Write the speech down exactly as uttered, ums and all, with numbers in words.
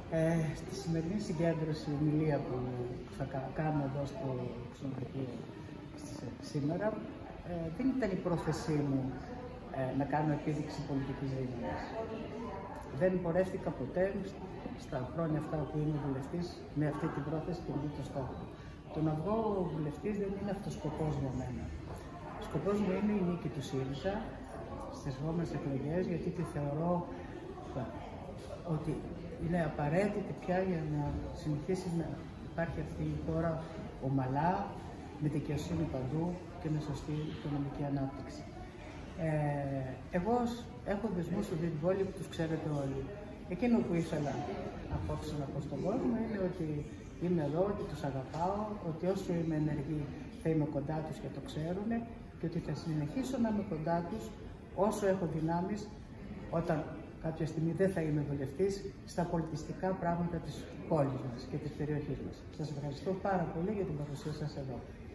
Ε, στη σημερινή συγκέντρωση, ομιλία που θα κάνω εδώ στο ξενοδοχείο σήμερα, ε, δεν ήταν η πρόθεσή μου ε, να κάνω επίδειξη πολιτικής δύναμης. Δεν πορεύτηκα ποτέ στα χρόνια αυτά που είμαι βουλευτής με αυτή την πρόθεση και με αυτό το στόχο. Το να βγω βουλευτής δεν είναι αυτός ο σκοπός για μένα. Ο σκοπός μου είναι η νίκη του ΣΥΡΙΖΑ στις επόμενες εκλογές, γιατί τη θεωρώ ότι είναι απαραίτητη πια για να συνεχίσει να υπάρχει αυτή η χώρα ομαλά, με δικαιοσύνη παντού και με σωστή οικονομική ανάπτυξη. Ε, εγώ έχω δεσμούς στο την πόλη που τους ξέρετε όλοι. Εκείνο που ήθελα απόψε να πω στον κόσμο είναι ότι είμαι εδώ, ότι τους αγαπάω, ότι όσο είμαι ενεργή θα είμαι κοντά τους και το ξέρουν και ότι θα συνεχίσω να είμαι κοντά τους όσο έχω δυνάμεις, όταν κάποια στιγμή δεν θα είμαι βουλευτής, στα πολιτιστικά πράγματα της πόλης μας και της περιοχής μας. Σας ευχαριστώ πάρα πολύ για την παρουσία σας εδώ.